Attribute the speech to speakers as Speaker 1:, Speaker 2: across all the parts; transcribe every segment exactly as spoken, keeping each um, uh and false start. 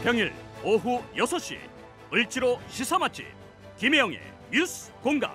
Speaker 1: 평일 오후 여섯 시 을지로 시사 맛집 김혜영의 뉴스 공감.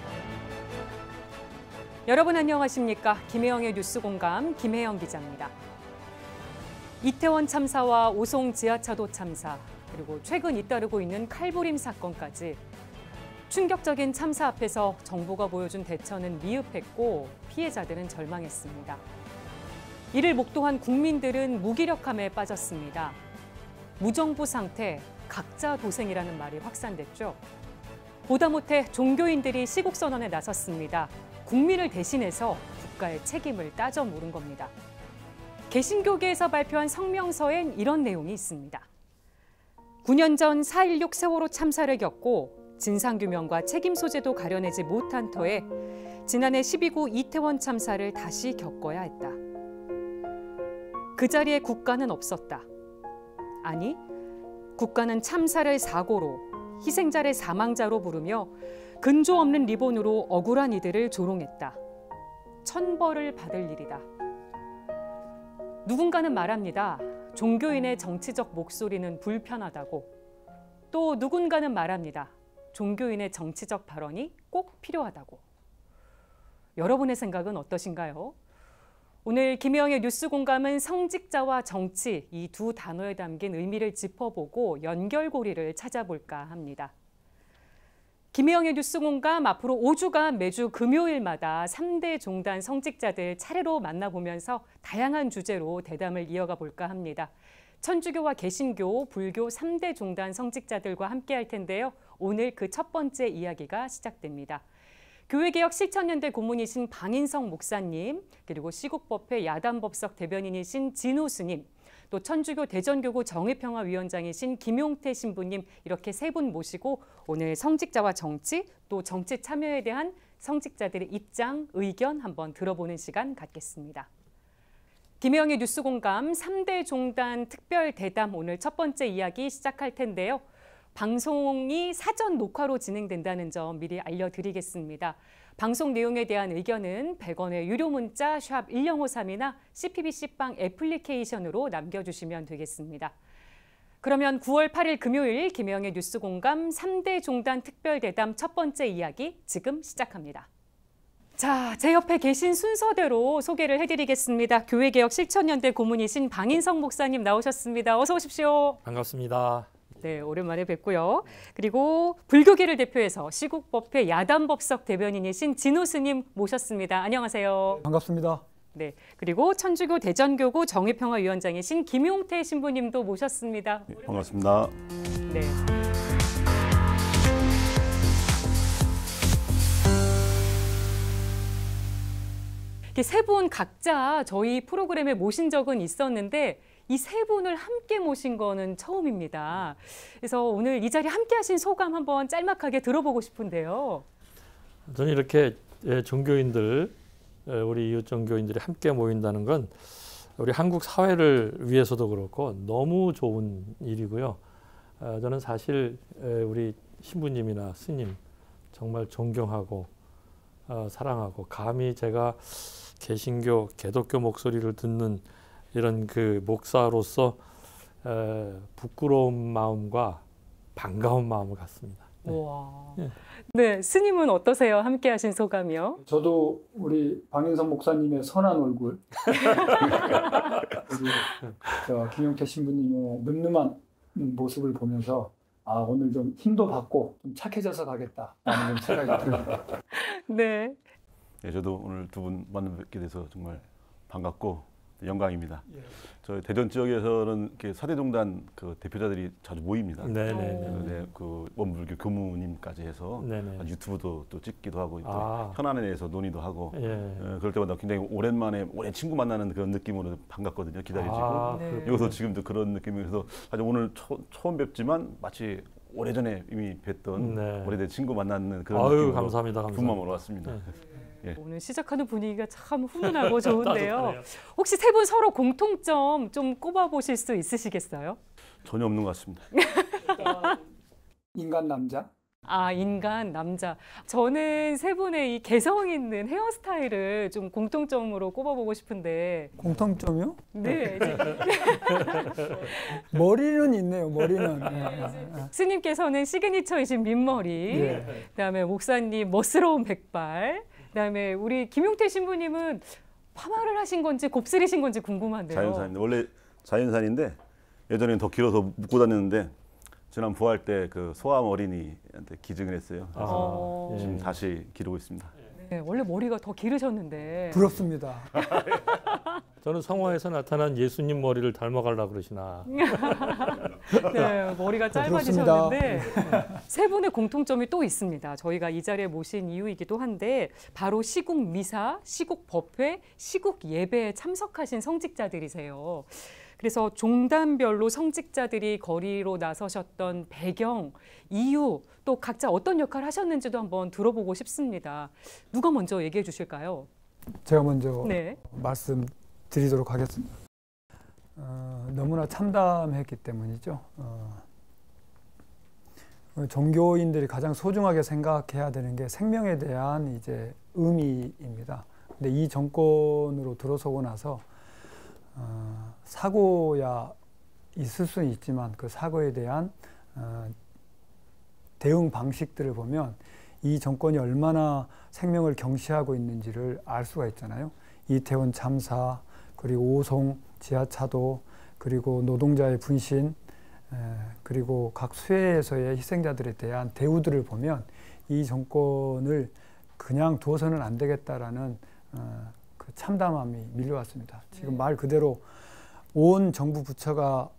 Speaker 2: 여러분 안녕하십니까? 김혜영의 뉴스 공감 김혜영 기자입니다. 이태원 참사와 오송 지하차도 참사, 그리고 최근 잇따르고 있는 칼부림 사건까지 충격적인 참사 앞에서 정부가 보여준 대처는 미흡했고 피해자들은 절망했습니다. 이를 목도한 국민들은 무기력함에 빠졌습니다. 무정부 상태, 각자 도생이라는 말이 확산됐죠. 보다 못해 종교인들이 시국선언에 나섰습니다. 국민을 대신해서 국가의 책임을 따져 물은 겁니다. 개신교계에서 발표한 성명서엔 이런 내용이 있습니다. 구 년 전 사 일육 세월호 참사를 겪고 진상규명과 책임 소재도 가려내지 못한 터에 지난해 십이 구 이태원 참사를 다시 겪어야 했다. 그 자리에 국가는 없었다. 아니, 국가는 참사를 사고로, 희생자를 사망자로 부르며 근조 없는 리본으로 억울한 이들을 조롱했다. 천벌을 받을 일이다. 누군가는 말합니다. 종교인의 정치적 목소리는 불편하다고. 또 누군가는 말합니다. 종교인의 정치적 발언이 꼭 필요하다고. 여러분의 생각은 어떠신가요? 오늘 김혜영의 뉴스 공감은 성직자와 정치, 이 두 단어에 담긴 의미를 짚어보고 연결고리를 찾아볼까 합니다. 김혜영의 뉴스 공감 앞으로 오 주간 매주 금요일마다 삼 대 종단 성직자들 차례로 만나보면서 다양한 주제로 대담을 이어가 볼까 합니다. 천주교와 개신교, 불교 삼 대 종단 성직자들과 함께 할 텐데요. 오늘 그 첫 번째 이야기가 시작됩니다. 교회개혁 실천연대 고문이신 방인성 목사님, 그리고 시국법회 야단법석 대변인이신 진호 스님, 또 천주교 대전교구 정의평화위원장이신 김용태 신부님, 이렇게 세 분 모시고 오늘 성직자와 정치, 또 정치 참여에 대한 성직자들의 입장, 의견 한번 들어보는 시간 갖겠습니다. 김혜영의 뉴스 공감 삼 대 종단 특별 대담, 오늘 첫 번째 이야기 시작할 텐데요. 방송이 사전 녹화로 진행된다는 점 미리 알려드리겠습니다. 방송 내용에 대한 의견은 백 원의 유료 문자 샵 일공오삼이나 씨피비씨빵 애플리케이션으로 남겨주시면 되겠습니다. 그러면 구월 팔일 금요일 김혜영의 뉴스 공감 삼 대 종단 특별 대담 첫 번째 이야기 지금 시작합니다. 자, 제 옆에 계신 순서대로 소개를 해드리겠습니다. 교회개혁 실천연대 고문이신 방인성 목사님 나오셨습니다. 어서 오십시오.
Speaker 3: 반갑습니다.
Speaker 2: 네, 오랜만에 뵙고요. 그리고 불교계를 대표해서 시국법회 야단법석 대변인이신 진호 스님 모셨습니다. 안녕하세요.
Speaker 4: 반갑습니다.
Speaker 2: 네, 그리고 천주교 대전교구 정의평화위원장이신 김용태 신부님도 모셨습니다.
Speaker 5: 네, 반갑습니다.
Speaker 2: 네. 세 분 각자 저희 프로그램에 모신 적은 있었는데 이 세 분을 함께 모신 거는 처음입니다. 그래서 오늘 이 자리에 함께 하신 소감 한번 짤막하게 들어보고 싶은데요.
Speaker 3: 저는 이렇게 종교인들, 우리 이웃 종교인들이 함께 모인다는 건 우리 한국 사회를 위해서도 그렇고 너무 좋은 일이고요. 저는 사실 우리 신부님이나 스님 정말 존경하고 사랑하고, 감히 제가 개신교, 개독교 목소리를 듣는 이런 그 목사로서 에, 부끄러운 마음과 반가운 마음을 갖습니다.
Speaker 2: 네. 와. 네. 네, 스님은 어떠세요? 함께 하신 소감이요?
Speaker 4: 저도 우리 방인성 목사님의 선한 얼굴, 그리고 김용태 신부님의 늠름한 모습을 보면서 아, 오늘 좀 힘도 받고 좀 착해져서 가겠다라는 생각이 듭니다.
Speaker 2: 네.
Speaker 5: 네, 저도 오늘 두 분 만나 뵙게 돼서 정말 반갑고 영광입니다. 예. 저희 대전 지역에서는 이렇게 사대종단 그 대표자들이 자주 모입니다.
Speaker 3: 네네.
Speaker 5: 네, 그 원불교 교무님까지 해서 네네. 유튜브도 또 찍기도 하고 아. 현안에 대해서 논의도 하고 예. 어, 그럴 때마다 굉장히 오랜만에 오랜 친구 만나는 그런 느낌으로 반갑거든요. 기다려지고 아, 네. 여기서 지금도 그런 느낌이라서 사실 오늘 초, 처음 뵙지만 마치 오래전에 이미 뵀던 네. 오래된 친구 만나는 그런
Speaker 3: 아유,
Speaker 5: 느낌으로
Speaker 3: 감사합니다. 감사합니다.
Speaker 5: 분마음으로 왔습니다. 네.
Speaker 2: 예. 오늘 시작하는 분위기가 참 훈훈하고 좋은데요. 혹시 세 분 서로 공통점 좀 꼽아보실 수 있으시겠어요?
Speaker 5: 전혀 없는 것 같습니다.
Speaker 4: 인간 남자,
Speaker 2: 아, 인간, 남자. 저는 세 분의 이 개성 있는 헤어스타일을 좀 공통점으로 꼽아보고 싶은데.
Speaker 4: 공통점이요?
Speaker 2: 네.
Speaker 4: 머리는 있네요, 머리는.
Speaker 2: 스님께서는 시그니처이신 민머리, 네. 그다음에 목사님 멋스러운 백발, 그다음에 우리 김용태 신부님은 파마를 하신 건지 곱슬이신 건지 궁금한데요.
Speaker 5: 자연산인데, 원래 자연산인데 예전에는 더 길어서 묶고 다녔는데 지난 부활 때 그 소아암 어린이한테 기증을 했어요. 그래서 아, 지금 예. 다시 기르고 있습니다.
Speaker 2: 네, 원래 머리가 더 기르셨는데.
Speaker 4: 부럽습니다.
Speaker 3: 저는 성화에서 나타난 예수님 머리를 닮아가려고 그러시나.
Speaker 2: 네, 머리가 짧아지셨는데 세 분의 공통점이 또 있습니다. 저희가 이 자리에 모신 이유이기도 한데 바로 시국 미사, 시국 법회, 시국 예배에 참석하신 성직자들이세요. 그래서 종단별로 성직자들이 거리로 나서셨던 배경, 이유, 또 각자 어떤 역할을 하셨는지도 한번 들어보고 싶습니다. 누가 먼저 얘기해 주실까요?
Speaker 4: 제가 먼저
Speaker 2: 네.
Speaker 4: 말씀드리도록 하겠습니다. 어, 너무나 참담했기 때문이죠. 어, 종교인들이 가장 소중하게 생각해야 되는 게 생명에 대한 이제 의미입니다. 근데 이 정권으로 들어서고 나서 어, 사고야 있을 수는 있지만 그 사고에 대한 어, 대응 방식들을 보면 이 정권이 얼마나 생명을 경시하고 있는지를 알 수가 있잖아요. 이태원 참사, 그리고 오송 지하차도, 그리고 노동자의 분신, 에, 그리고 각 수해에서의 희생자들에 대한 대우들을 보면 이 정권을 그냥 두어서는 안 되겠다라는 어, 그 참담함이 밀려왔습니다. 지금 말 그대로 온 정부 부처가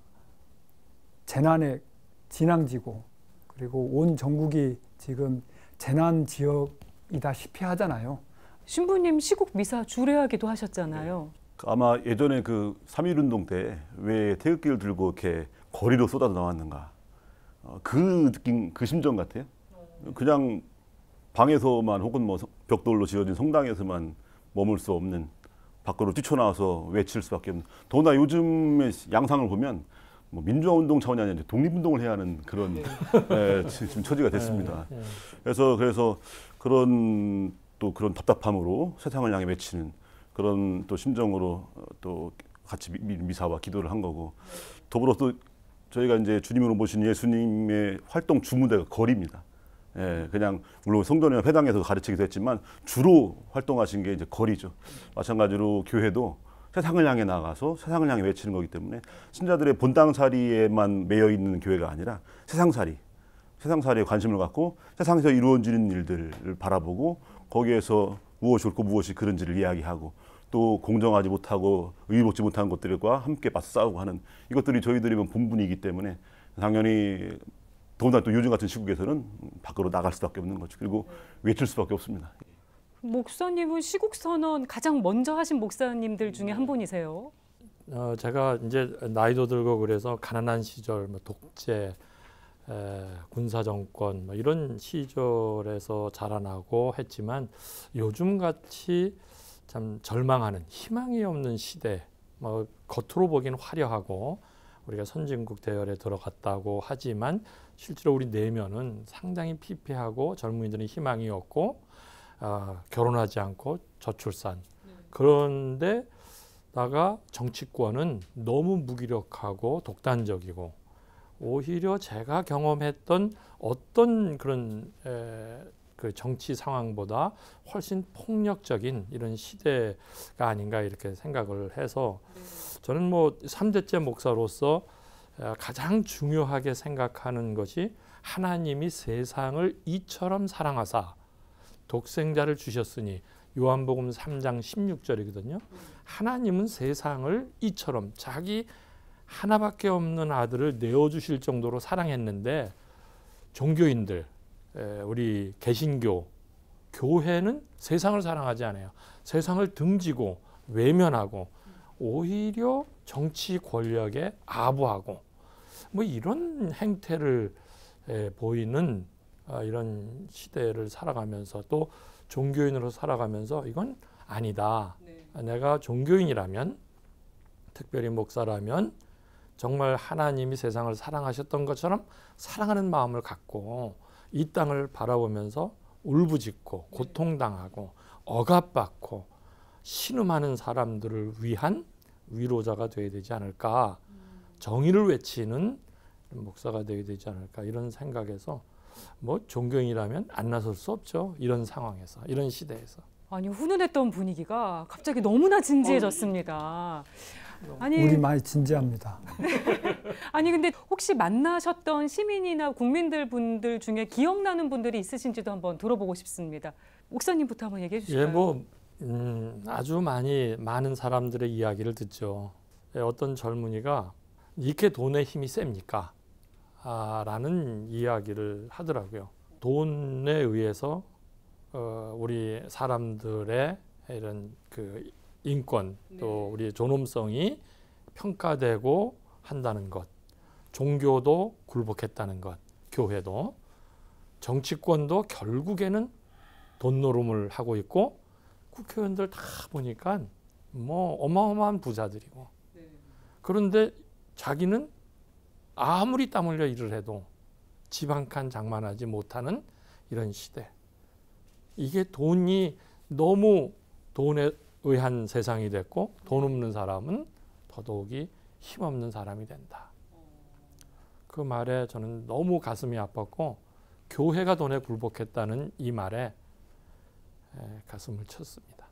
Speaker 4: 재난의 진앙지고 그리고 온 전국이 지금 재난 지역이다시피 하잖아요.
Speaker 2: 신부님 시국 미사 주례하기도 하셨잖아요.
Speaker 5: 아마 예전에 그 삼일 운동 때 왜 태극기를 들고 이렇게 거리로 쏟아져 나왔는가. 어, 그 느낌, 그 심정 같아요. 그냥 방에서만 혹은 뭐 벽돌로 지어진 성당에서만 머물 수 없는, 밖으로 뛰쳐나와서 외칠 수밖에 없는. 더구나 요즘의 양상을 보면 뭐 민주화 운동 차원이 아니라 독립운동을 해야 하는 그런 네. 예, 지금 처지가 됐습니다. 네, 네. 그래서 그래서 그런 또 그런 답답함으로 세상을 향해 외치는 그런 또 심정으로 또 같이 미사와 기도를 한 거고, 더불어 또 저희가 이제 주님으로 모신 예수님의 활동 주무대가 거리입니다. 예, 그냥 물론 성전이나 회당에서 가르치기도 했지만 주로 활동하신 게 이제 거리죠. 마찬가지로 교회도 세상을 향해 나가서 세상을 향해 외치는 거기 때문에 신자들의 본당살이에만 매여 있는 교회가 아니라 세상살이, 세상살이에 관심을 갖고 세상에서 이루어지는 일들을 바라보고 거기에서 무엇이 옳고 무엇이 그른지를 이야기하고 또 공정하지 못하고 의롭지 못한 것들과 함께 맞서 싸우고 하는 이것들이 저희들이 본분이기 때문에 당연히 더군다나 또 요즘 같은 시국에서는 밖으로 나갈 수밖에 없는 거죠. 그리고 외칠 수밖에 없습니다.
Speaker 2: 목사님은 시국선언 가장 먼저 하신 목사님들 중에 한 분이세요.
Speaker 3: 어, 제가 이제 나이도 들고 그래서 가난한 시절, 뭐 독재, 에, 군사정권 뭐 이런 시절에서 자라나고 했지만 요즘 같이 참 절망하는 희망이 없는 시대, 뭐 겉으로 보기엔 화려하고 우리가 선진국 대열에 들어갔다고 하지만 실제로 우리 내면은 상당히 피폐하고 젊은이들은 희망이 없고 어, 결혼하지 않고 저출산. 네. 그런데다가 정치권은 너무 무기력하고 독단적이고 오히려 제가 경험했던 어떤 그런 에, 그 정치 상황보다 훨씬 폭력적인 이런 시대가 아닌가 이렇게 생각을 해서 네. 저는 뭐 삼 대째 목사로서 가장 중요하게 생각하는 것이 하나님이 세상을 이처럼 사랑하사 독생자를 주셨으니 요한복음 삼 장 십육 절이거든요. 하나님은 세상을 이처럼 자기 하나밖에 없는 아들을 내어주실 정도로 사랑했는데 종교인들, 우리 개신교, 교회는 세상을 사랑하지 않아요. 세상을 등지고 외면하고 오히려 정치 권력에 아부하고 뭐 이런 행태를 보이는 이런 시대를 살아가면서 또 종교인으로 살아가면서 이건 아니다. 네. 내가 종교인이라면, 특별히 목사라면 정말 하나님이 세상을 사랑하셨던 것처럼 사랑하는 마음을 갖고 이 땅을 바라보면서 울부짖고 고통당하고 억압받고 신음하는 사람들을 위한 위로자가 되어야 되지 않을까. 정의를 외치는 목사가 되어야 되지 않을까. 이런 생각에서 뭐 종교인이라면 안 나설 수 없죠. 이런 상황에서, 이런 시대에서.
Speaker 2: 아니, 훈훈했던 분위기가 갑자기 너무나 진지해졌습니다.
Speaker 4: 아니, 우리 많이 진지합니다.
Speaker 2: 아니, 근데 혹시 만나셨던 시민이나 국민들 분들 중에 기억나는 분들이 있으신지도 한번 들어보고 싶습니다. 목사님부터 한번 얘기해 주실까요?
Speaker 3: 예, 뭐 음, 아주 많이 많은 사람들의 이야기를 듣죠. 예, 어떤 젊은이가 이렇게 돈의 힘이 셉니까? 아, 라는 이야기를 하더라고요. 돈에 의해서 어, 우리 사람들의 이런 그 인권 또 우리의 존엄성이 평가되고 한다는 것, 종교도 굴복했다는 것, 교회도, 정치권도 결국에는 돈 노름을 하고 있고, 국회의원들 다 보니까 뭐 어마어마한 부자들이고, 그런데 자기는 아무리 땀 흘려 일을 해도 집 한 칸 장만하지 못하는 이런 시대. 이게 돈이 너무 돈에 의한 세상이 됐고, 돈 없는 사람은 더더욱이 힘없는 사람이 된다. 그 말에 저는 너무 가슴이 아팠고, 교회가 돈에 굴복했다는 이 말에 가슴을 쳤습니다.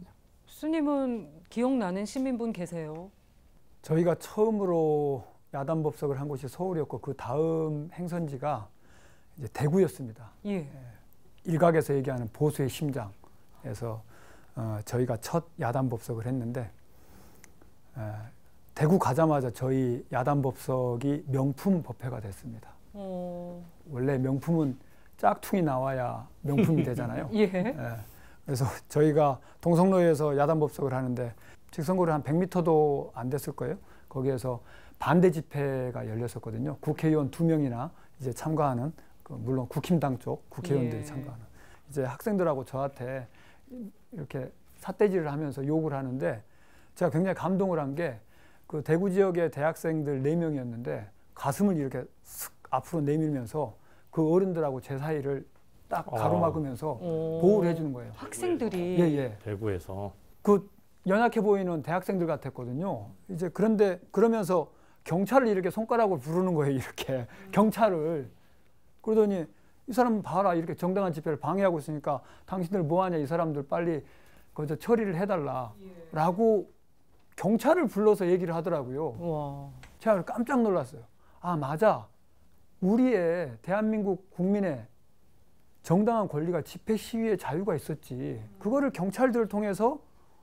Speaker 2: 스님은 기억나는 시민분 계세요?
Speaker 4: 저희가 처음으로 야단 법석을 한 곳이 서울이었고, 그 다음 행선지가 이제 대구였습니다.
Speaker 2: 예.
Speaker 4: 일각에서 얘기하는 보수의 심장에서 어, 저희가 첫 야단 법석을 했는데, 에, 대구 가자마자 저희 야단 법석이 명품 법회가 됐습니다. 어... 원래 명품은 짝퉁이 나와야 명품이 되잖아요.
Speaker 2: 예.
Speaker 4: 에, 그래서 저희가 동성로에서 야단 법석을 하는데 직선거리 한 백 미터도 안 됐을 거예요. 거기에서 반대 집회가 열렸었거든요. 국회의원 두 명이나 이제 참가하는, 그 물론 국힘당 쪽 국회의원들이 예. 참가하는. 이제 학생들하고 저한테 이렇게 삿대질을 하면서 욕을 하는데, 제가 굉장히 감동을 한 게, 그 대구 지역의 대학생들 네 명이었는데 가슴을 이렇게 슥 앞으로 내밀면서 그 어른들하고 제 사이를 딱 가로막으면서 어. 보호를 해주는 거예요.
Speaker 2: 학생들이.
Speaker 4: 예, 예.
Speaker 3: 대구에서.
Speaker 4: 그 연약해 보이는 대학생들 같았거든요. 이제 그런데 그러면서 경찰을 이렇게 손가락으로 부르는 거예요. 이렇게 경찰을. 그러더니 이 사람 봐라, 이렇게 정당한 집회를 방해하고 있으니까 당신들 뭐하냐, 이 사람들 빨리 거기서 처리를 해달라라고 경찰을 불러서 얘기를 하더라고요. 우와. 제가 깜짝 놀랐어요. 아, 맞아. 우리의 대한민국 국민의 정당한 권리가 집회 시위의 자유가 있었지. 그거를 경찰들을 통해서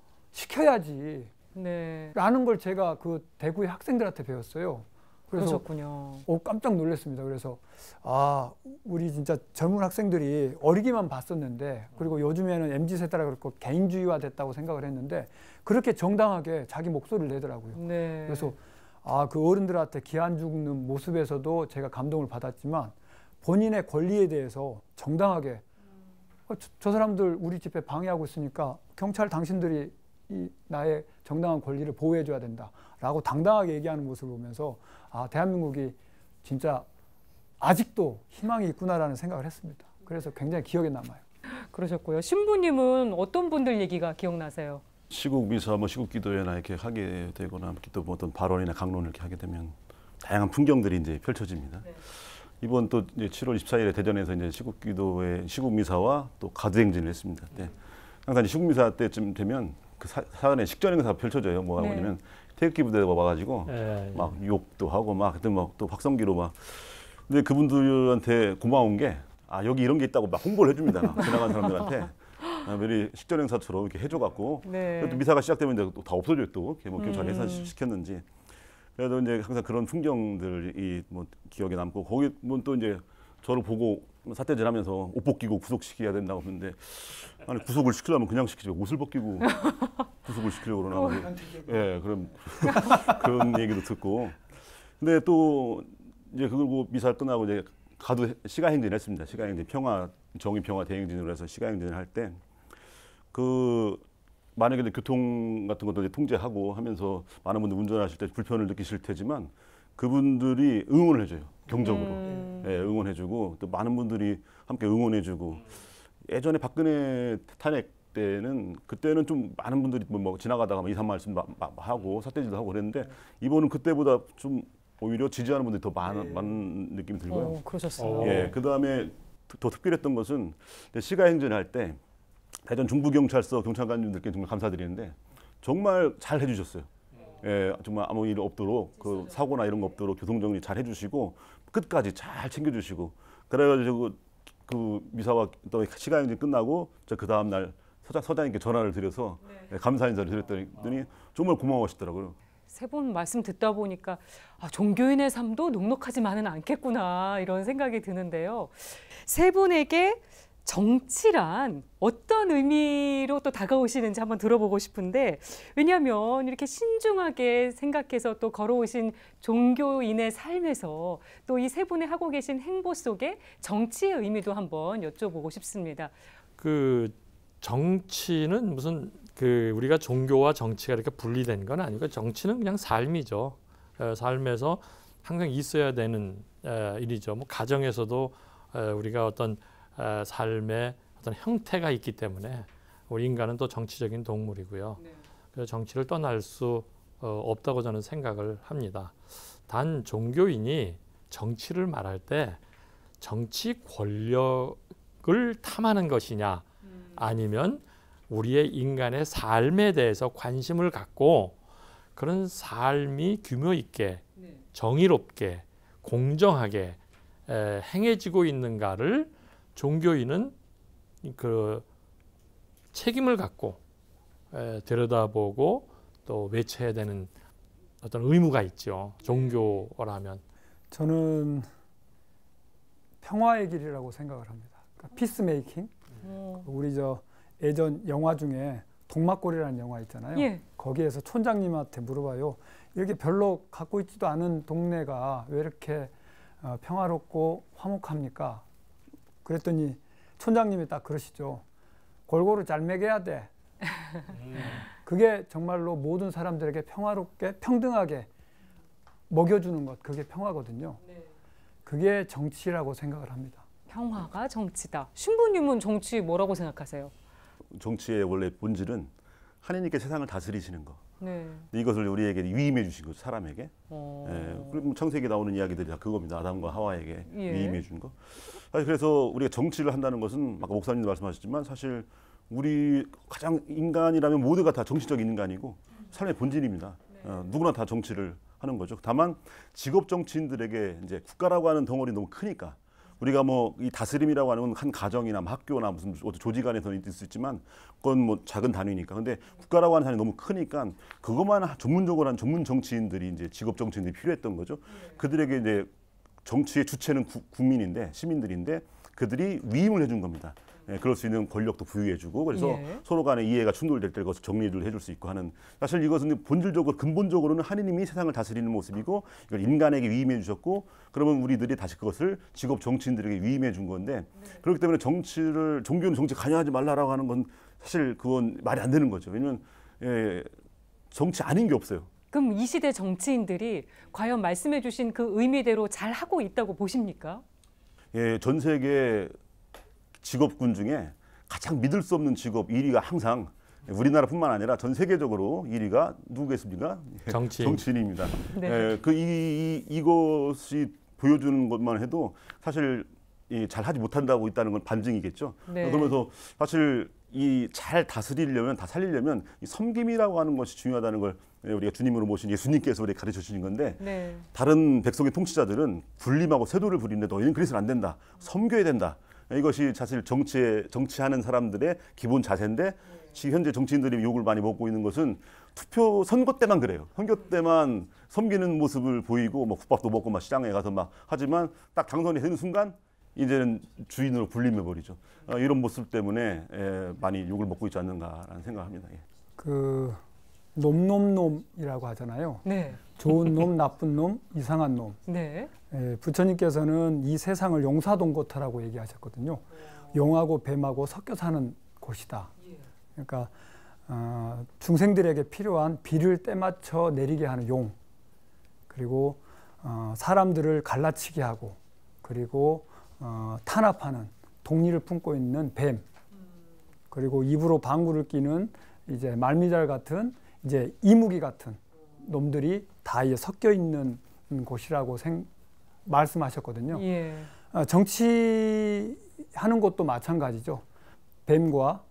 Speaker 4: 시켜야지. 네. 라는 걸 제가 그 대구의 학생들한테 배웠어요. 그래서
Speaker 2: 그러셨군요.
Speaker 4: 오, 깜짝 놀랐습니다. 그래서 아, 우리 진짜 젊은 학생들이 어리기만 봤었는데, 그리고 요즘에는 엠지 세대라 그렇고 개인주의화 됐다고 생각을 했는데 그렇게 정당하게 자기 목소리를 내더라고요. 네. 그래서 아, 그 어른들한테 기한 죽는 모습에서도 제가 감동을 받았지만, 본인의 권리에 대해서 정당하게 어, 저, 저 사람들 우리 집회 방해하고 있으니까 경찰 당신들이 이 나의 정당한 권리를 보호해줘야 된다라고 당당하게 얘기하는 모습을 보면서 아, 대한민국이 진짜 아직도 희망이 있구나라는 생각을 했습니다. 그래서 굉장히 기억에 남아요.
Speaker 2: 그러셨고요. 신부님은 어떤 분들 얘기가 기억나세요?
Speaker 5: 시국 미사, 뭐 시국 기도회나 이렇게 하게 되거나 또 뭐 어떤 발언이나 강론을 이렇게 하게 되면 다양한 풍경들이 이제 펼쳐집니다. 네. 이번 또 이제 칠월 이십사일에 대전에서 이제 시국 기도회, 시국 미사와 또 가두행진을 했습니다. 네. 항상 시국 미사 때쯤 되면 그 사, 사안에 식전 행사가 펼쳐져요. 뭐가
Speaker 2: 네.
Speaker 5: 뭐냐면 태극기 부대가 와가지고
Speaker 3: 네.
Speaker 5: 막 욕도 하고 막 그때 막 또 확성기로 막. 근데 그분들한테 고마운 게 아, 여기 이런 게 있다고 막 홍보를 해줍니다. 지나가는 사람들한테. 아, 미리 식전 행사처럼 이렇게 해줘갖고 네. 또 미사가 시작되면 이제 또 다 없어져요. 또 뭐 교찰 해산 시켰는지. 그래도 이제 항상 그런 풍경들이 뭐 기억에 남고, 거기 또 이제 저를 보고 삿대질하면서 옷 벗기고 구속시켜야 된다고 하는데, 아니 구속을 시키려면 그냥 시키지 옷을 벗기고 구속을 시키려고 그러나. 예, 그런 그런 얘기도 듣고. 근데 또 이제 그리고 미사 끝나고 이제 가도 시가행진을 했습니다. 시가행진, 평화 정의 평화 대행진으로 해서 시가행진을 할 때 그 만약에 교통 같은 것도 이제 통제하고 하면서 많은 분들 운전하실 때 불편을 느끼실 테지만, 그분들이 응원을 해줘요. 경적으로. 음. 예, 응원해주고 또 많은 분들이 함께 응원해주고 예전에 박근혜 탄핵 때는 그때는 좀 많은 분들이 뭐 지나가다가 인사 말씀 하고 삿대질도 하고 그랬는데 이번은 그때보다 좀 오히려 지지하는 분들이 더 많은, 네. 많은 느낌이 들고요.
Speaker 2: 오, 그러셨어요.
Speaker 5: 예, 그 다음에 더 특별했던 것은 시가행전을 할 때 대전 중부경찰서 경찰관님들께 정말 감사드리는데 정말 잘 해주셨어요. 예, 정말 아무 일 없도록 그 사고나 이런 거 없도록 교통정리 잘 해주시고 끝까지 잘 챙겨주시고 그래가지고 그 미사와 또 시가행전 끝나고 저 그 다음 날 서장, 서장님께 전화를 드려서 네. 감사 인사를 드렸더니 정말 고마워하시더라고요.
Speaker 2: 세 분 말씀 듣다 보니까 아, 종교인의 삶도 녹록하지만은 않겠구나 이런 생각이 드는데요. 세 분에게 정치란 어떤 의미로 또 다가오시는지 한번 들어보고 싶은데 왜냐하면 이렇게 신중하게 생각해서 또 걸어오신 종교인의 삶에서 또 이 세 분이 하고 계신 행보 속에 정치의 의미도 한번 여쭤보고 싶습니다.
Speaker 3: 그 정치는 무슨 그 우리가 종교와 정치가 이렇게 분리된 건 아니고 정치는 그냥 삶이죠. 에, 삶에서 항상 있어야 되는 에, 일이죠. 뭐 가정에서도 에, 우리가 어떤 에, 삶의 어떤 형태가 있기 때문에 우리 인간은 또 정치적인 동물이고요. 네. 그래서 정치를 떠날 수 어, 없다고 저는 생각을 합니다. 단 종교인이 정치를 말할 때 정치 권력을 탐하는 것이냐 아니면 우리의 인간의 삶에 대해서 관심을 갖고 그런 삶이 규모 있게 정의롭게 공정하게 에, 행해지고 있는가를 종교인은 그 책임을 갖고 에, 들여다보고 또 외쳐야 되는 어떤 의무가 있죠. 종교라면.
Speaker 4: 저는 평화의 길이라고 생각을 합니다. 그러니까 피스메이킹. 음. 우리 저 예전 영화 중에 동막골이라는 영화 있잖아요. 예. 거기에서 촌장님한테 물어봐요. 이렇게 별로 갖고 있지도 않은 동네가 왜 이렇게 어, 평화롭고 화목합니까? 그랬더니 촌장님이 딱 그러시죠. 골고루 잘 먹여야 돼. 그게 정말로 모든 사람들에게 평화롭게 평등하게 먹여주는 것, 그게 평화거든요. 네. 그게 정치라고 생각을 합니다.
Speaker 2: 평화가 정치다. 신부님은 정치 뭐라고 생각하세요?
Speaker 5: 정치의 원래 본질은 하나님께 세상을 다스리시는 거.
Speaker 2: 네.
Speaker 5: 이것을 우리에게 위임해 주신 거죠, 사람에게. 어... 예, 그리고 창세기에 나오는 이야기들이 다 그겁니다. 아담과 하와에게 예. 위임해 준 거. 그래서 우리가 정치를 한다는 것은 아까 목사님도 말씀하셨지만 사실 우리 가장 인간이라면 모두가 다 정치적인 인간이고 삶의 본질입니다. 네. 어, 누구나 다 정치를 하는 거죠. 다만 직업 정치인들에게 이제 국가라고 하는 덩어리 너무 크니까 우리가 뭐 이 다스림이라고 하는 한 가정이나 학교나 무슨 조직 안에서는 있을 수 있지만 그건 뭐 작은 단위니까. 근데 국가라고 하는 단위 너무 크니까 그것만 전문적으로 한 전문 정치인들이 이제 직업 정치인들이 필요했던 거죠. 네. 그들에게 이제 정치의 주체는 구, 국민인데 시민들인데 그들이 위임을 해준 겁니다. 예, 그럴 수 있는 권력도 부여해주고 그래서 예. 서로 간에 이해가 충돌될 때 그것을 정리를 해줄 수 있고 하는 사실 이것은 본질적으로 근본적으로는 하느님이 세상을 다스리는 모습이고 이걸 인간에게 위임해 주셨고 그러면 우리들이 다시 그것을 직업 정치인들에게 위임해 준 건데 네. 그렇기 때문에 정치를 종교는 정치 관여하지 말라라고 하는 건 사실 그건 말이 안 되는 거죠. 왜냐하면 예, 정치 아닌 게 없어요.
Speaker 2: 그럼 이 시대 정치인들이 과연 말씀해 주신 그 의미대로 잘 하고 있다고 보십니까?
Speaker 5: 예, 전 세계 직업군 중에 가장 믿을 수 없는 직업 일 위가 항상 우리나라뿐만 아니라 전 세계적으로 일 위가 누구겠습니까?
Speaker 3: 정치인.
Speaker 5: 정치인입니다. 네. 예, 그 이, 이, 이것이 보여주는 것만 해도 사실 이 잘 하지 못한다고 있다는 건 반증이겠죠. 네. 그러면서 사실 이 잘 다스리려면 다 살리려면 이 섬김이라고 하는 것이 중요하다는 걸 우리가 주님으로 모신 예수님께서 우리 가르쳐 주신 건데 네. 다른 백성의 통치자들은 군림하고 세도를 부리는데 너희는 그래서는 안 된다. 섬겨야 된다. 이것이 사실 정치에 정치하는 사람들의 기본 자세인데 지금 현재 정치인들이 욕을 많이 먹고 있는 것은 투표 선거 때만 그래요. 선거 때만 섬기는 모습을 보이고 뭐 국밥도 먹고 막 시장에 가서 막 하지만 딱 당선이 되는 순간 이제는 주인으로 군림해 버리죠. 어, 이런 모습 때문에 에, 많이 욕을 먹고 있지 않는가라는 생각합니다. 예.
Speaker 4: 그 놈놈놈이라고 하잖아요. 네. 좋은 놈, 나쁜 놈, 이상한 놈. 네. 예, 부처님께서는 이 세상을 용사동고터라고 얘기하셨거든요. 용하고 뱀하고 섞여 사는 곳이다. 그러니까 어, 중생들에게 필요한 비를 때맞춰 내리게 하는 용, 그리고 어, 사람들을 갈라치게 하고 그리고 어, 탄압하는 독리를 품고 있는 뱀, 그리고 입으로 방구를 끼는 이제 말미잘 같은 이제 이무기 같은 놈들이 다 이제 섞여 있는 곳이라고 생, 말씀하셨거든요.
Speaker 2: 예.
Speaker 4: 어, 정치하는 것도 마찬가지죠. 뱀과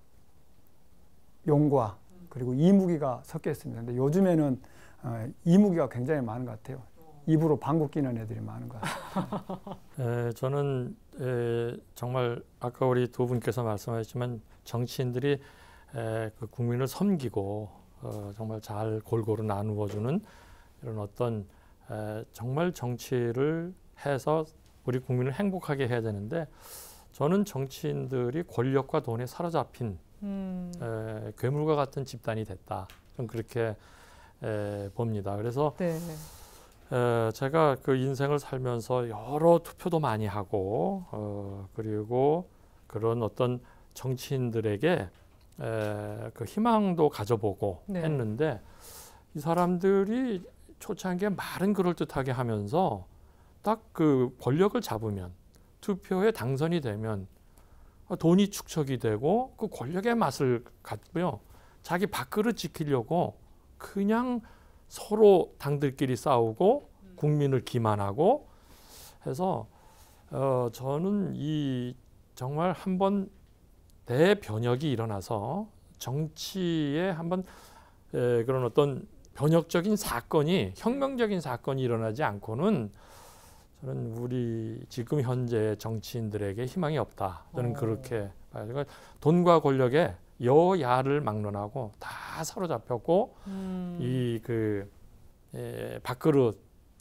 Speaker 4: 용과 그리고 이무기가 섞여 있습니다. 근데 요즘에는 어, 이무기가 굉장히 많은 것 같아요. 입으로 방구 끼는 애들이 많은 것 같아요.
Speaker 3: 에, 저는 에, 정말 아까 우리 두 분께서 말씀하셨지만 정치인들이 에, 그 국민을 섬기고 어, 정말 잘 골고루 나누어주는 이런 어떤 에, 정말 정치를 해서 우리 국민을 행복하게 해야 되는데 저는 정치인들이 권력과 돈에 사로잡힌 음. 에, 괴물과 같은 집단이 됐다. 좀 그렇게 에, 봅니다. 그래서 네. 에, 제가 그 인생을 살면서 여러 투표도 많이 하고 어, 그리고 그런 어떤 정치인들에게 에, 그 희망도 가져보고 네. 했는데 이 사람들이 초창기에 말은 그럴듯하게 하면서 딱 그 권력을 잡으면 투표에 당선이 되면 돈이 축적이 되고 그 권력의 맛을 갖고요. 자기 밥그릇 지키려고 그냥 서로 당들끼리 싸우고 국민을 기만하고 해서 어, 저는 이 정말 한번 대변혁이 일어나서 정치에 한번 에, 그런 어떤 변혁적인 사건이 혁명적인 사건이 일어나지 않고는 저는 우리 지금 현재 정치인들에게 희망이 없다. 저는 오. 그렇게 봐요. 그러니까 돈과 권력에 여야를 막론하고 다 사로잡혔고 음. 이그 밥그릇을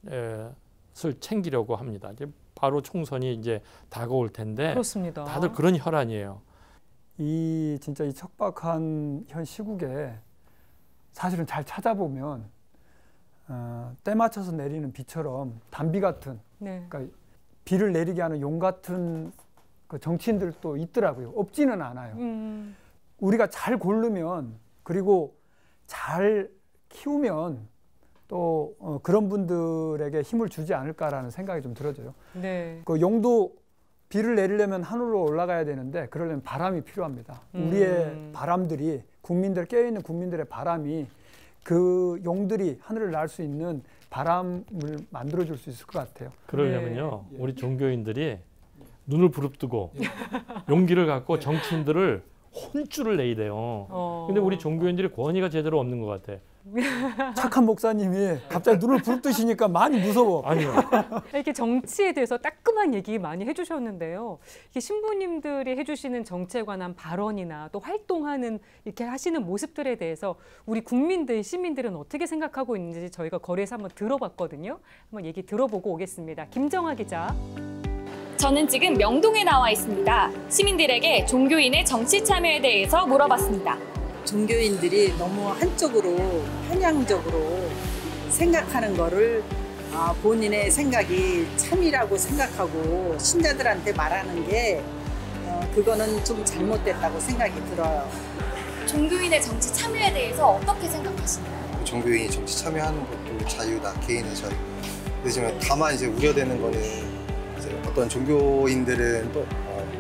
Speaker 3: 챙기려고 합니다. 이제 바로 총선이 이제 다가올 텐데
Speaker 2: 그렇습니다.
Speaker 3: 다들 그런 혈안이에요.
Speaker 4: 이 진짜 이 척박한 현 시국에 사실은 잘 찾아보면 어, 때 맞춰서 내리는 비처럼 단비 같은 네. 그러니까 비를 내리게 하는 용 같은 그 정치인들도 있더라고요. 없지는 않아요. 음. 우리가 잘 고르면 그리고 잘 키우면 또 어, 그런 분들에게 힘을 주지 않을까라는 생각이 좀 들어져요. 네. 그 용도 비를 내리려면 하늘로 올라가야 되는데 그러려면 바람이 필요합니다. 음. 우리의 바람들이 국민들 깨어있는 국민들의 바람이 그 용들이 하늘을 날 수 있는 바람을 만들어줄 수 있을 것 같아요.
Speaker 3: 그러려면요, 네. 우리 종교인들이 눈을 부릅뜨고 용기를 갖고 정치인들을 혼쭐을 내야 돼요. 어. 근데 우리 종교인들이 권위가 제대로 없는 것 같아.
Speaker 4: 착한 목사님이 갑자기 눈을 부릅뜨시니까 많이 무서워.
Speaker 3: 아니요.
Speaker 2: 이렇게 정치에 대해서 따끔한 얘기 많이 해주셨는데요. 이렇게 신부님들이 해주시는 정치에 관한 발언이나 또 활동하는 이렇게 하시는 모습들에 대해서 우리 국민들, 시민들은 어떻게 생각하고 있는지 저희가 거리에서 한번 들어봤거든요. 한번 얘기 들어보고 오겠습니다. 김정아 기자.
Speaker 6: 저는 지금 명동에 나와 있습니다. 시민들에게 종교인의 정치 참여에 대해서 물어봤습니다.
Speaker 7: 종교인들이 너무 한쪽으로 편향적으로 생각하는 거를 본인의 생각이 참이라고 생각하고 신자들한테 말하는 게 그거는 좀 잘못됐다고 생각이 들어요.
Speaker 6: 종교인의 정치 참여에 대해서 어떻게 생각하시나요?
Speaker 8: 종교인이 정치 참여하는 것도 자유다, 개인의 자유. 그렇지만 다만 이제 우려되는 거는 이제 어떤 종교인들은 또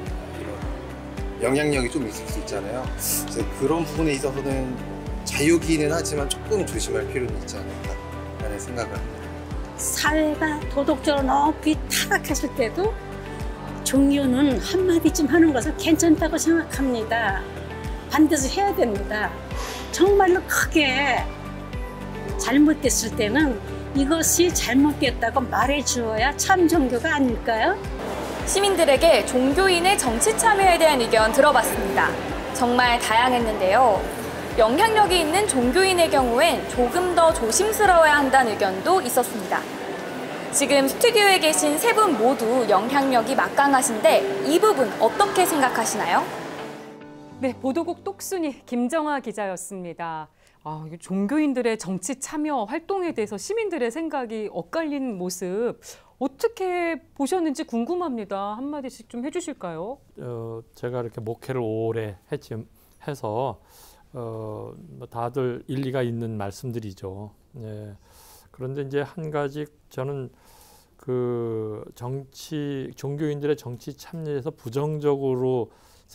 Speaker 8: 영향력이 좀 있을 수 있잖아요. 그래서 그런 부분에 있어서는 자유기는 하지만 조금 조심할 필요는 있지 않을까라는 생각을 합니다.
Speaker 9: 사회가 도덕적으로 높이 타락했을 때도 종교는 한마디쯤 하는 것은 괜찮다고 생각합니다. 반드시 해야 됩니다. 정말로 크게 잘못됐을 때는 이것이 잘못됐다고 말해 주어야 참 종교가 아닐까요?
Speaker 6: 시민들에게 종교인의 정치 참여에 대한 의견 들어봤습니다. 정말 다양했는데요. 영향력이 있는 종교인의 경우엔 조금 더 조심스러워야 한다는 의견도 있었습니다. 지금 스튜디오에 계신 세 분 모두 영향력이 막강하신데 이 부분 어떻게 생각하시나요?
Speaker 2: 네, 보도국 똑순이 김정아 기자였습니다. 아, 종교인들의 정치 참여 활동에 대해서 시민들의 생각이 엇갈린 모습 어떻게 보셨는지 궁금합니다. 한마디씩 좀 해주실까요?
Speaker 3: 어, 제가 이렇게 목회를 오래 했지, 해서 어, 다들 일리가 있는 말씀들이죠. 예. 그런데 이제 한 가지 저는 그 정치 종교인들의 정치 참여에서 부정적으로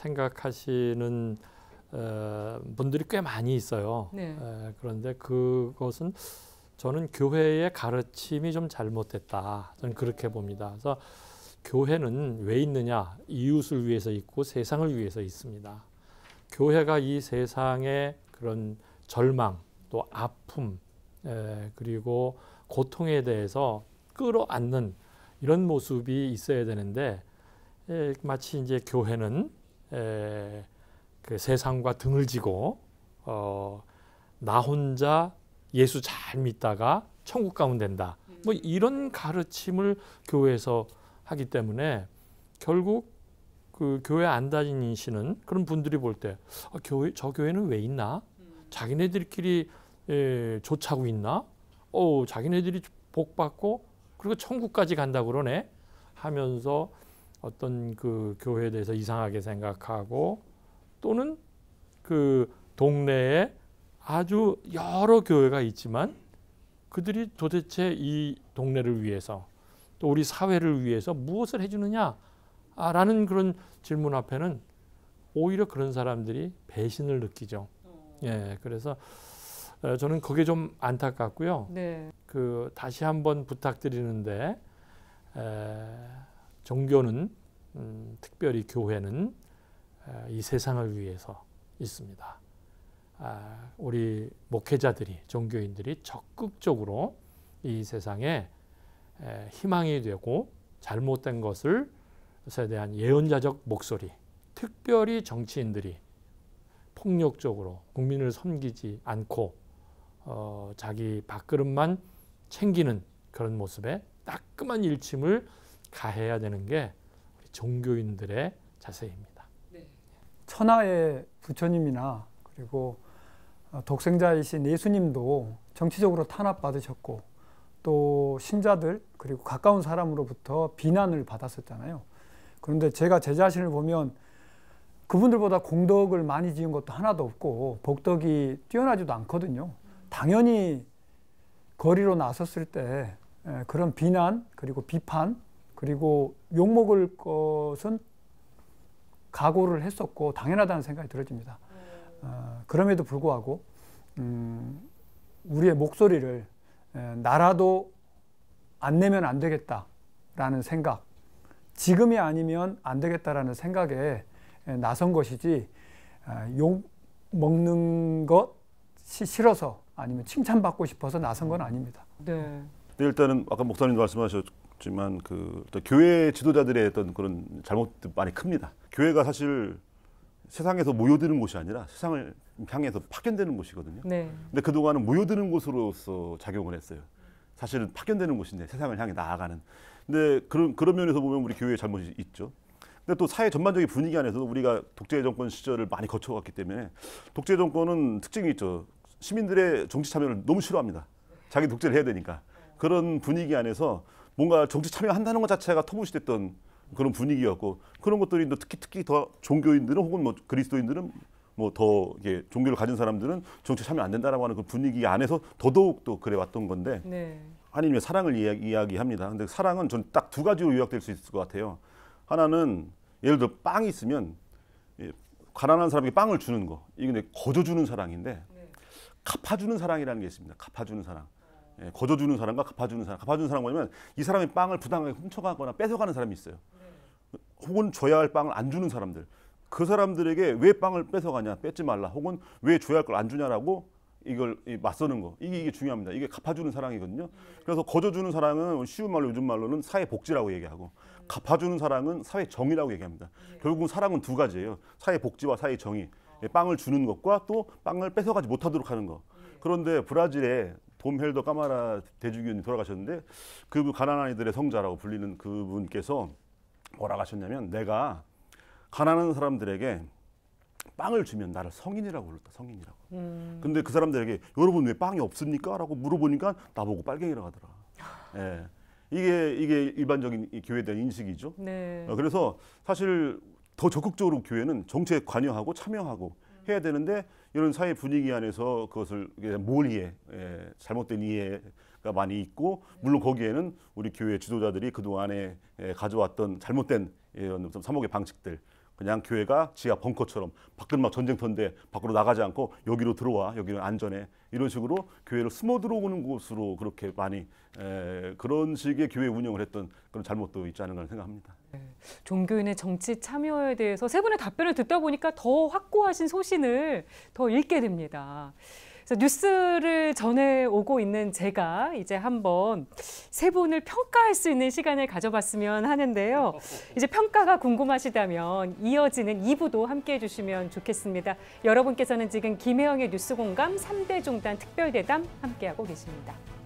Speaker 3: 생각하시는 어, 분들이 꽤 많이 있어요. 네. 에, 그런데 그것은 저는 교회의 가르침이 좀 잘못됐다. 저는 그렇게 봅니다. 그래서 교회는 왜 있느냐? 이웃을 위해서 있고 세상을 위해서 있습니다. 교회가 이 세상의 그런 절망, 또 아픔, 에, 그리고 고통에 대해서 끌어안는 이런 모습이 있어야 되는데 에, 마치 이제 교회는 에, 그 세상과 등을 지고 어, 나 혼자 예수 잘 믿다가 천국 가면 된다. 뭐 이런 가르침을 교회에서 하기 때문에 결국 그 교회 안 다니시는 그런 분들이 볼 때 아, 교회 저 교회는 왜 있나? 자기네들끼리 에, 좋자고 있나? 어, 자기네들이 복 받고 그리고 천국까지 간다 그러네 하면서 어떤 그 교회에 대해서 이상하게 생각하고 또는 그 동네에 아주 여러 교회가 있지만 그들이 도대체 이 동네를 위해서 또 우리 사회를 위해서 무엇을 해주느냐라는 그런 질문 앞에는 오히려 그런 사람들이 배신을 느끼죠. 예, 그래서 저는 그게 좀 안타깝고요. 네. 그 다시 한번 부탁드리는데 에, 종교는 음, 특별히 교회는 에, 이 세상을 위해서 있습니다. 아, 우리 목회자들이 종교인들이 적극적으로 이 세상에 에, 희망이 되고 잘못된 것을 것에 대한 예언자적 목소리, 특별히 정치인들이 폭력적으로 국민을 섬기지 않고 어, 자기 밥그릇만 챙기는 그런 모습에 따끔한 일침을 가해야 되는 게 우리 종교인들의 자세입니다. 네.
Speaker 4: 천하의 부처님이나 그리고 독생자이신 예수님도 정치적으로 탄압받으셨고 또 신자들 그리고 가까운 사람으로부터 비난을 받았었잖아요. 그런데 제가 제 자신을 보면 그분들보다 공덕을 많이 지은 것도 하나도 없고 복덕이 뛰어나지도 않거든요. 당연히 거리로 나섰을 때 그런 비난 그리고 비판 그리고 욕먹을 것은 각오를 했었고 당연하다는 생각이 들어집니다. 어, 그럼에도 불구하고 음, 우리의 목소리를 에, 나라도 안 내면 안 되겠다라는 생각, 지금이 아니면 안 되겠다라는 생각에 에, 나선 것이지 에, 욕 먹는 것이 싫어서 아니면 칭찬받고 싶어서 나선 건 아닙니다.
Speaker 2: 네.
Speaker 5: 네, 일단은 아까 목사님도 말씀하셨지만 그 교회 지도자들의 어떤 그런 잘못도 많이 큽니다. 교회가 사실 세상에서 모여드는 곳이 아니라 세상을 향해서 파견되는 곳이거든요. 네. 근데 그동안은 모여드는 곳으로서 작용을 했어요. 사실은 파견되는 곳인데 세상을 향해 나아가는. 근데 그런 그런 면에서 보면 우리 교회의 잘못이 있죠. 근데 또 사회 전반적인 분위기 안에서도 우리가 독재 정권 시절을 많이 거쳐왔기 때문에 독재 정권은 특징이 있죠. 시민들의 정치 참여를 너무 싫어합니다. 자기 독재를 해야 되니까. 그런 분위기 안에서 뭔가 정치 참여한다는 것 자체가 터부시됐던 그런 분위기였고 그런 것들이 특히 특히 더 종교인들은 혹은 뭐 그리스도인들은 뭐 더 이게 종교를 가진 사람들은 정치 참여 안 된다라고 하는 그 분위기 안에서 더더욱 또 그래 왔던 건데 네. 하나님의 사랑을 이야기, 이야기합니다. 근데 사랑은 전 딱 두 가지로 요약될 수 있을 것 같아요. 하나는 예를 들어 빵이 있으면 가난한 사람에게 빵을 주는 거 이게 근데 거저주는 사랑인데 네. 갚아주는 사랑이라는 게 있습니다. 갚아주는 사랑. 예, 거저주는 사람과 갚아주는 사람. 갚아주는 사람 뭐냐면 이 사람이 빵을 부당하게 훔쳐가거나 뺏어가는 사람이 있어요. 네. 혹은 줘야 할 빵을 안 주는 사람들. 그 사람들에게 왜 빵을 뺏어가냐, 뺏지 말라. 혹은 왜 줘야 할 걸 안 주냐라고 이걸 맞서는 거. 이게, 이게 중요합니다. 이게 갚아주는 사랑이거든요. 네. 그래서 거저주는 사랑은 쉬운 말로 요즘 말로는 사회 복지라고 얘기하고 네. 갚아주는 사랑은 사회 정의라고 얘기합니다. 네. 결국은 사랑은 두 가지예요. 사회 복지와 사회 정의. 어. 빵을 주는 것과 또 빵을 뺏어가지 못하도록 하는 거. 네. 그런데 브라질에 돔 헬더 까마라 대주교님 돌아가셨는데 그 가난한 아이들의 성자라고 불리는 그분께서 뭐라고 하셨냐면 내가 가난한 사람들에게 빵을 주면 나를 성인이라고 불렀다. 성인이라고. 음. 근데 그 사람들에게 여러분 왜 빵이 없습니까? 라고 물어보니까 나보고 빨갱이라고 하더라. 예. 이게 이게 일반적인 이 교회에 대한 인식이죠. 네. 어, 그래서 사실 더 적극적으로 교회는 정치에 관여하고 참여하고 해야 되는데 이런 사회 분위기 안에서 그것을 뭘 이해, 예, 잘못된 이해가 많이 있고, 물론 거기에는 우리 교회 지도자들이 그동안에 가져왔던 잘못된 이런 사목의 방식들, 그냥 교회가 지하 벙커처럼 밖은 막 전쟁터인데 밖으로 나가지 않고 여기로 들어와, 여기는 안전해, 이런 식으로 교회를 숨어 들어오는 곳으로 그렇게 많이 에, 그런 식의 교회 운영을 했던 그런 잘못도 있지 않은가 생각합니다.
Speaker 2: 네, 종교인의 정치 참여에 대해서 세 분의 답변을 듣다 보니까 더 확고하신 소신을 더 읽게 됩니다. 그래서 뉴스를 전해오고 있는 제가 이제 한번 세 분을 평가할 수 있는 시간을 가져봤으면 하는데요. 이제 평가가 궁금하시다면 이어지는 이 부도 함께해 주시면 좋겠습니다. 여러분께서는 지금 김혜영의 뉴스공감 삼 대 종단 특별대담 함께하고 계십니다.